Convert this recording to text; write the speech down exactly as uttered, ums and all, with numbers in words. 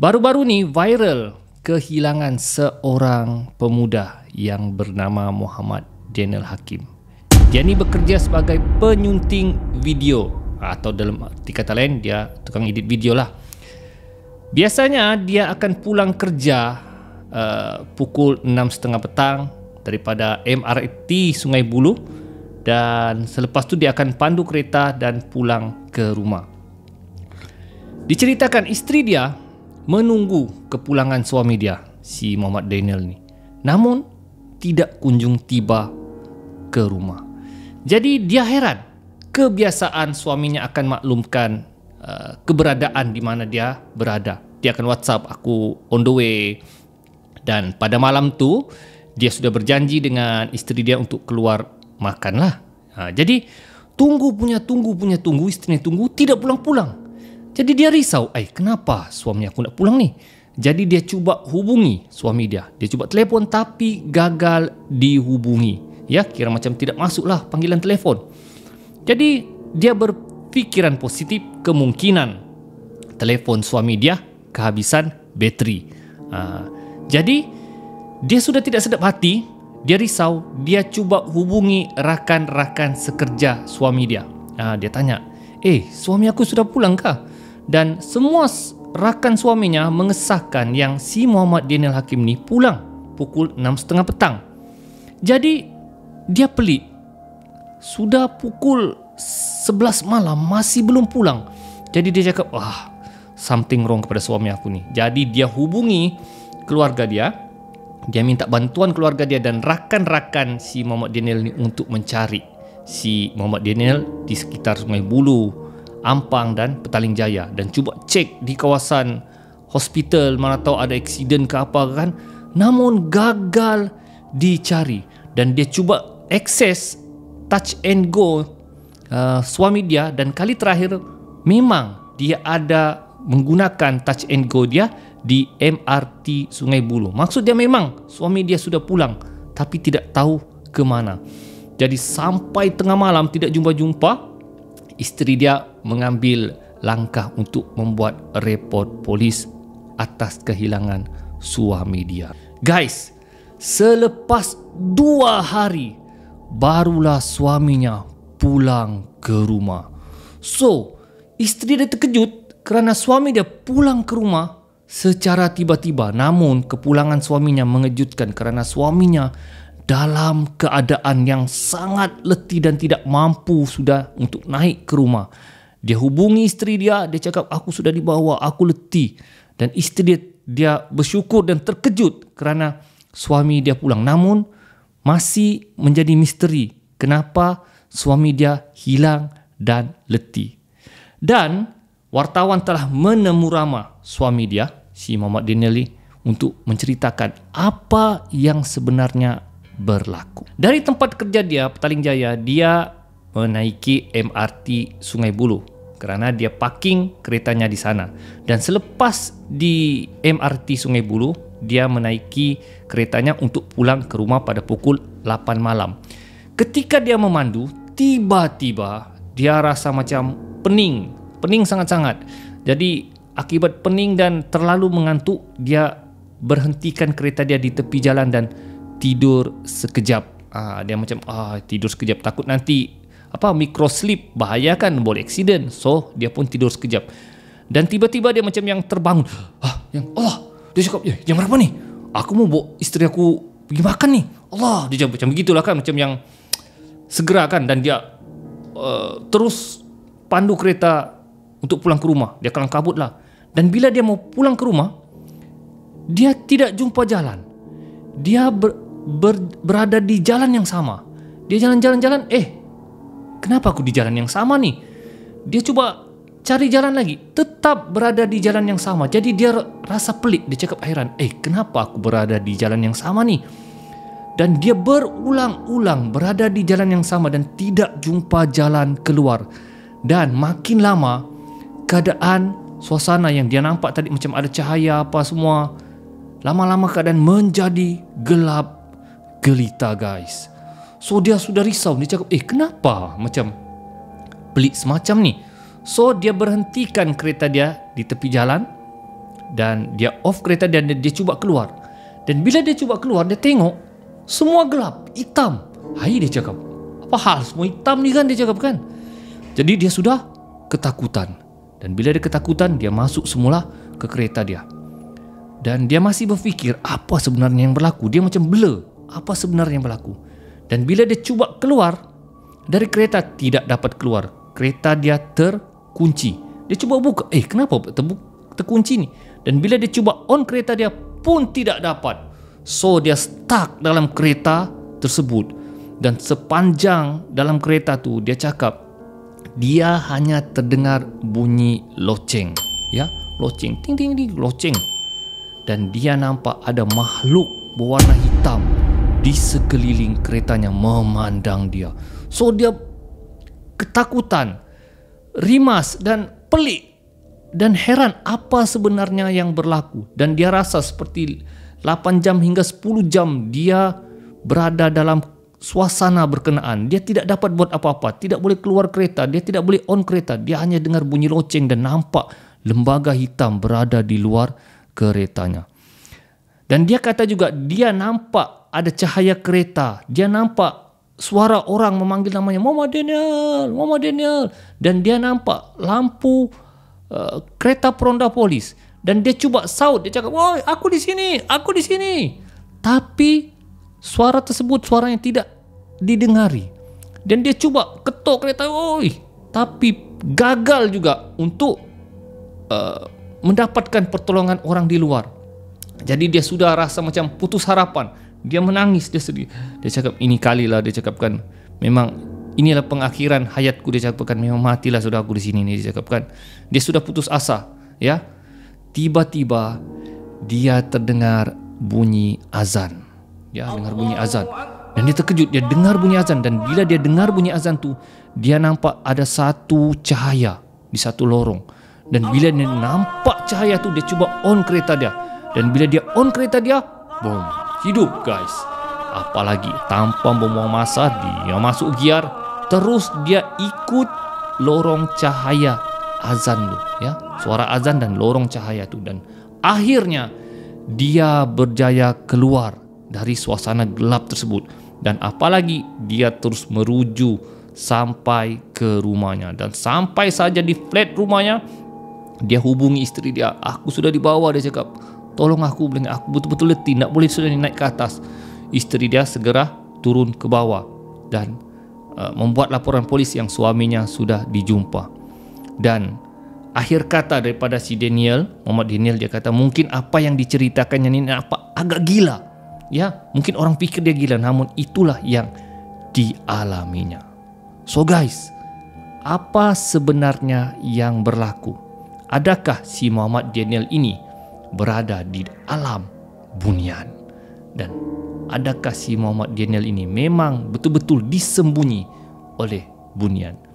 Baru-baru ni viral kehilangan seorang pemuda yang bernama Muhammad Daniel Hakim. Dia ni bekerja sebagai penyunting video, atau dalam arti kata lain dia tukang edit video lah. Biasanya dia akan pulang kerja uh, pukul enam tiga puluh petang daripada M R T Sungai Buloh, dan selepas tu dia akan pandu kereta dan pulang ke rumah. Diceritakan isteri dia menunggu kepulangan suami dia, si Muhammad Daniel ni, namun tidak kunjung tiba ke rumah. Jadi dia heran. Kebiasaan suaminya akan maklumkan uh, keberadaan di mana dia berada. Dia akan WhatsApp, aku on the way. Dan pada malam tu dia sudah berjanji dengan isteri dia untuk keluar makan lah. Ha, jadi tunggu punya tunggu punya tunggu, isteri tunggu tidak pulang-pulang. Jadi dia risau, eh kenapa suami aku nak pulang ni? Jadi dia cuba hubungi suami dia. Dia cuba telefon tapi gagal dihubungi. Ya, kira macam tidak masuklah panggilan telefon. Jadi dia berfikiran positif, kemungkinan telefon suami dia kehabisan bateri. Ha, jadi dia sudah tidak sedap hati, dia risau, dia cuba hubungi rakan-rakan sekerja suami dia. Ha, dia tanya, eh suami aku sudah pulang kah? Dan semua rakan suaminya mengesahkan yang si Muhammad Daniel Hakim ni pulang pukul enam tiga puluh petang. Jadi dia pelik, sudah pukul sebelas malam masih belum pulang. Jadi dia cakap, wah, something wrong kepada suami aku ni. Jadi dia hubungi keluarga dia. Dia minta bantuan keluarga dia dan rakan-rakan si Muhammad Daniel ni untuk mencari si Muhammad Daniel di sekitar Sungai Buloh, Ampang dan Petaling Jaya, dan cuba cek di kawasan hospital mana tahu ada aksiden ke apa kan, namun gagal dicari. Dan dia cuba akses touch and go uh, suami dia, dan kali terakhir memang dia ada menggunakan touch and go dia di M R T Sungai Buloh. Maksud dia memang suami dia sudah pulang tapi tidak tahu ke mana. Jadi sampai tengah malam tidak jumpa-jumpa, isteri dia mengambil langkah untuk membuat report polis atas kehilangan suami dia. Guys, selepas dua hari barulah suaminya pulang ke rumah. So, isteri dia terkejut kerana suami dia pulang ke rumah secara tiba-tiba. Namun kepulangan suaminya mengejutkan kerana suaminya dalam keadaan yang sangat letih dan tidak mampu sudah untuk naik ke rumah. Dia hubungi isteri dia, dia cakap aku sudah dibawa, aku letih. Dan isteri dia, dia bersyukur dan terkejut kerana suami dia pulang. Namun masih menjadi misteri kenapa suami dia hilang dan letih. Dan wartawan telah menemu ramah suami dia, si Muhammad Daniel ni, untuk menceritakan apa yang sebenarnya berlaku. Dari tempat kerja dia, Petaling Jaya, dia menaiki M R T Sungai Buloh kerana dia parking keretanya di sana. Dan selepas di M R T Sungai Buloh, dia menaiki keretanya untuk pulang ke rumah pada pukul lapan malam. Ketika dia memandu, tiba-tiba dia rasa macam pening, pening sangat-sangat. Jadi akibat pening dan terlalu mengantuk, dia berhentikan kereta dia di tepi jalan dan tidur sekejap. Ah, dia macam ah, tidur sekejap, takut nanti apa micro sleep, bahaya kan, boleh aksiden. So dia pun tidur sekejap. Dan tiba-tiba dia macam yang terbangun. Ah, yang Allah, dia cakap, ya, jam berapa ni? Aku mau bawa isteri aku pergi makan ni. Allah, dia cakap macam begitulah kan, macam yang segera kan. Dan dia uh, terus pandu kereta untuk pulang ke rumah. Dia kelang kabut lah. Dan bila dia mau pulang ke rumah, dia tidak jumpa jalan. Dia ber, ber, berada di jalan yang sama. Dia jalan-jalan-jalan, eh kenapa aku di jalan yang sama nih? Dia coba cari jalan lagi, tetap berada di jalan yang sama. Jadi dia rasa pelik, dia cakap heran, eh kenapa aku berada di jalan yang sama nih? Dan dia berulang-ulang berada di jalan yang sama dan tidak jumpa jalan keluar. Dan makin lama, keadaan suasana yang dia nampak tadi macam ada cahaya apa semua, lama-lama keadaan menjadi gelap gelita, guys. So dia sudah risau, dia cakap, eh kenapa macam pelik semacam ni? So dia berhentikan kereta dia di tepi jalan Dan dia off kereta dan dia, dia cuba keluar. Dan bila dia cuba keluar, dia tengok semua gelap, hitam. Hai, dia cakap, apa hal semua hitam ni kan, dia cakap kan. Jadi dia sudah ketakutan. Dan bila dia ketakutan, dia masuk semula ke kereta dia. Dan dia masih berfikir apa sebenarnya yang berlaku. Dia macam blur, apa sebenarnya yang berlaku. Dan bila dia cuba keluar dari kereta, tidak dapat keluar. Kereta dia terkunci. Dia cuba buka, eh kenapa terbu- terkunci ni? Dan bila dia cuba on kereta dia pun tidak dapat. So dia stuck dalam kereta tersebut. Dan sepanjang dalam kereta tu dia cakap dia hanya terdengar bunyi loceng, ya, loceng, ting ting ting, loceng. Dan dia nampak ada makhluk berwarna hitam di sekeliling keretanya memandang dia. So dia ketakutan, rimas dan pelik dan heran apa sebenarnya yang berlaku. Dan dia rasa seperti lapan jam hingga sepuluh jam dia berada dalam suasana berkenaan. Dia tidak dapat buat apa-apa, tidak boleh keluar kereta, dia tidak boleh on kereta. Dia hanya dengar bunyi loceng dan nampak lembaga hitam berada di luar keretanya. Dan dia kata juga dia nampak ada cahaya kereta, dia nampak suara orang memanggil namanya, Muhammad Daniel, Muhammad Daniel. Dan dia nampak lampu uh, kereta peronda polis. Dan dia cuba saut, dia cakap, "Woi, aku di sini, aku di sini." Tapi suara tersebut suara yang tidak didengari. Dan dia cuba ketuk kereta, "Woi," tapi gagal juga untuk uh, mendapatkan pertolongan orang di luar. Jadi dia sudah rasa macam putus harapan. Dia menangis, dia sedih. Dia cakap, "Ini kalilah," dia cakapkan, "memang inilah pengakhiran hayatku," dia cakapkan, "memang matilah sudah aku di sini ni," dia cakapkan. Dia sudah putus asa, ya. Tiba-tiba dia terdengar bunyi azan. Ya, dengar bunyi azan. Dan dia terkejut, dia dengar bunyi azan. Dan bila dia dengar bunyi azan tu, dia nampak ada satu cahaya di satu lorong. Dan bila dia nampak cahaya tu, dia cuba on kereta dia. Dan bila dia on kereta dia, boom, hidup guys. Apalagi tanpa membuang masa, dia masuk gear. Terus dia ikut lorong cahaya azan tu, ya, suara azan dan lorong cahaya tu. Dan akhirnya dia berjaya keluar dari suasana gelap tersebut. Dan apalagi dia terus meruju sampai ke rumahnya. Dan sampai saja di flat rumahnya, dia hubungi isteri dia. "Aku sudah dibawa," dia cakap. "Tolong aku, aku betul-betul letih, tak boleh sudah naik ke atas." Isteri dia segera turun ke bawah dan uh, membuat laporan polis yang suaminya sudah dijumpa. Dan akhir kata daripada si Daniel, Muhammad Daniel, dia kata mungkin apa yang diceritakannya ini apa agak gila. Ya, mungkin orang fikir dia gila, namun itulah yang dialaminya. So guys, apa sebenarnya yang berlaku? Adakah si Muhammad Daniel ini berada di alam bunian? Dan adakah si Muhammad Daniel ini memang betul-betul disembunyi oleh bunian?